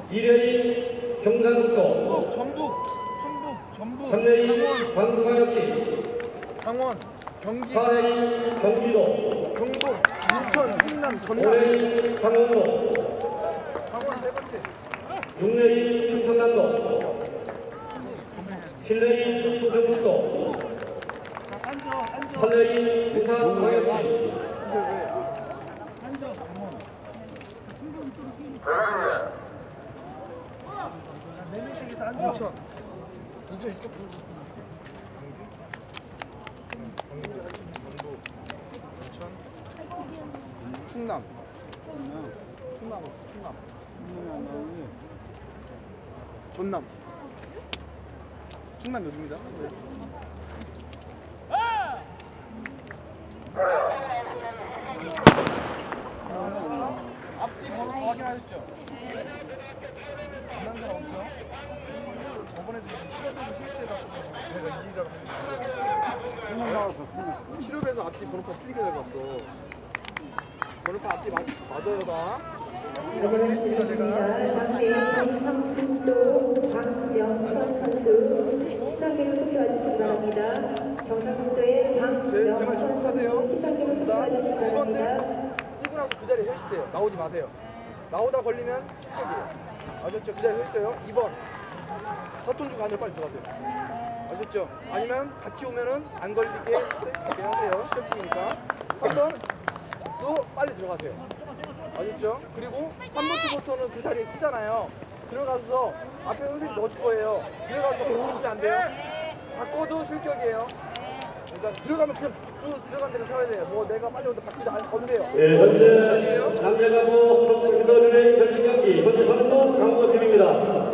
2레인 경상북도, 전북, 3레인 광주광역시, 강원, 경기, 4레인 경기도, 경북, 인천, 충남, 전남, 5레인 강원도, 강원 세 번째, 6레인 충청남도, 7레인 충청북도, 8레인 부산광역시, 인천 이쪽 경북, 인천, 충남, 전남, 충남 여기입니다. 앞뒤 번호 확인하셨죠? 지난 사람 없죠? 저번에도 실업에서 실수해가지고 내가 이지라고 했는데 실업에서 앞뒤 번호판 틀리게 잡았어. 번호판 앞뒤 맞아요 다. 확인했습니다 제가. 경상북도 박영선 선수 13개로 투표해주시기 바랍니다. 경상북도의 제발 축복하세요. 13개로 투표해주시기 바랍니다. 1분 나서 그 자리에 서 있으세요. 나오지 마세요. 나오다 걸리면 축복이에요. 아셨죠? 그 자리에 서 있어요. 2번 사돈 주고 안으로 빨리 들어가세요. 아셨죠? 아니면 같이 오면은 안 걸리게 하세요. 시험 중이니까. 3번도 빨리 들어가세요. 아셨죠? 그리고 3번 투버터는 그 자리에 쓰잖아요. 들어가서 앞에 선생님 넣어줄 거예요. 들어가서 바꾸시면 안 돼요. 바꿔도 실격이에요. 그러니까 들어가면 그냥 들어간 대로 서야 돼요. 뭐 내가 빨리 오는데 바뀌지 않으면 돼요. 네, 현재 남자가부 선수들의 결승 경기 현재 선두 강호팀입니다.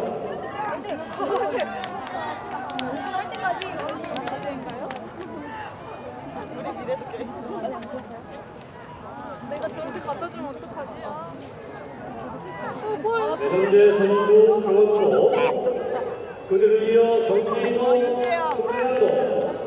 내가 저렇게 갖다 주면 어떡하지? 네, 현재 선두 강원도, 그들을 이어 경기도, 충남도,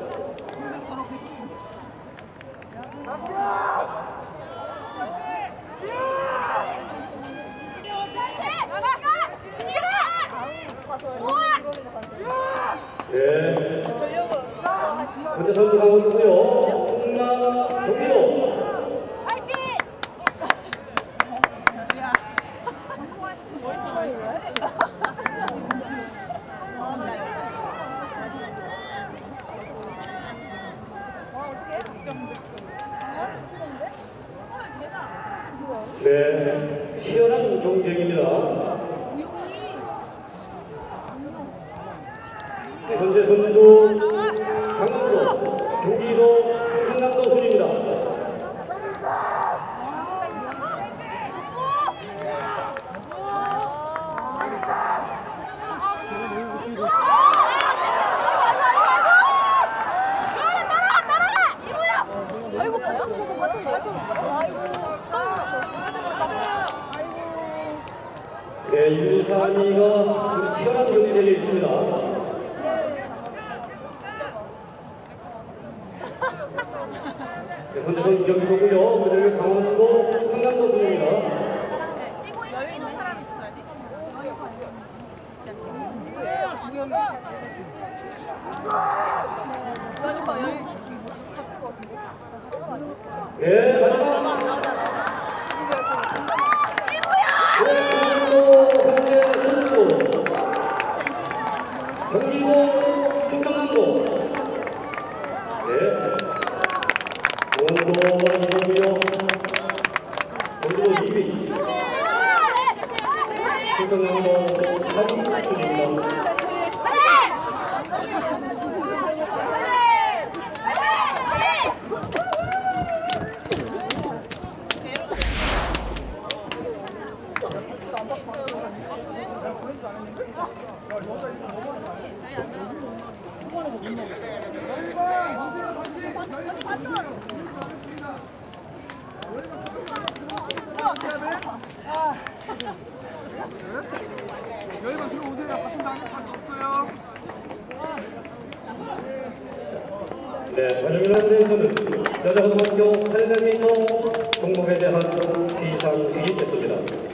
네, 현재 선수 강원도고요. 충남 경기도. 네, 치열한 경쟁입니다. 네, 현재 선두 강원도, 경기도, 충남도 순입니다. 아이고 네, 1, 2, 3위가 치열한 경기 되어 있습니다. 네, 현재 선수 경기도고요. 그다음에 강원도, 충남도 순입니다. 여유 있는 사람이 있어야지. 네, 마지막. 경기도, 충청남도. 네. 강원도 이고요. 경기도 2위. 충청남도 3위입니다. 여기만 들어오세요. 바꾼 다음에 할수 없어요. 네, 관영이라는 데서는 여자고등학교 800m 종목에 대한 시상식이 있겠습니다.